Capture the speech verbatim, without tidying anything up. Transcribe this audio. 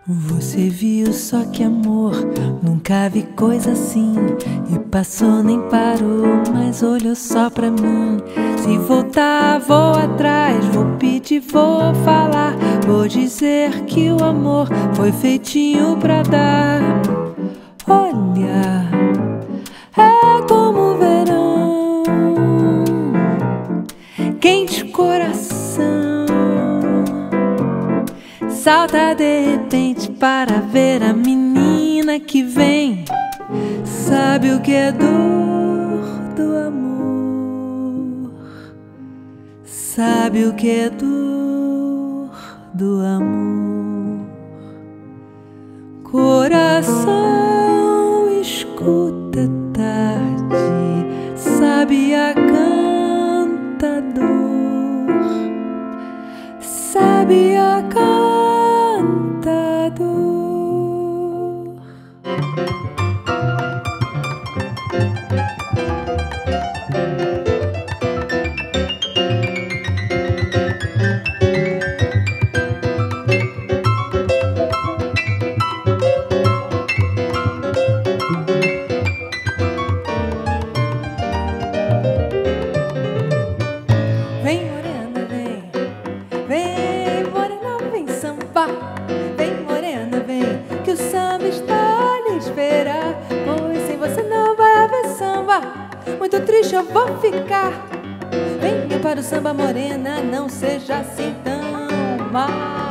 Você viu só que amor, nunca vi coisa assim. E passou nem parou, mas olhou só pra mim. Se voltar, vou atrás, vou pedir, vou falar. Vou dizer que o amor foi feitinho pra dar. Olha, é como o verão, quente coração. Salta de repente para ver a menina que vem. Sabe o que é dor do amor? Sabe o que é dor do amor? Coração, escuta tarde, sabe a canta dor, sabe a canta. Vem morena, vem, vem morena, vem sambar. Vem morena, vem, que o samba está a lhe esperar. Pois sem você não vai haver samba, muito triste eu vou ficar. Venha para o samba morena, não seja assim tão má.